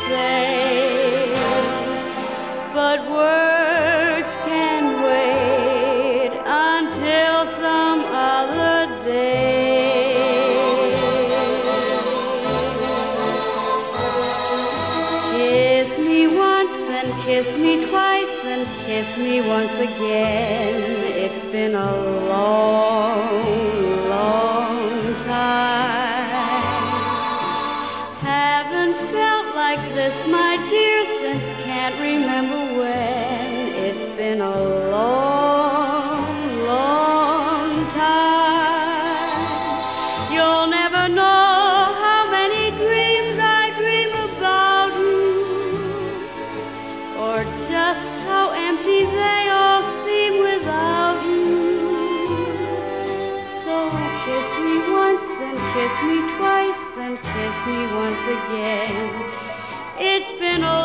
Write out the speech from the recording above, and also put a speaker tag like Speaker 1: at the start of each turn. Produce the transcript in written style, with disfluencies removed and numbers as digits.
Speaker 1: say, but words can wait until some other day. Kiss me once, then kiss me twice, then kiss me once again. It's been a long, long time. Haven't felt like this, my dear, since can't remember when. It's been a long, long time. You'll never know how many dreams I dream about you, or just how empty they all seem without you. So kiss me once, then kiss me twice, then kiss me once again. It's been a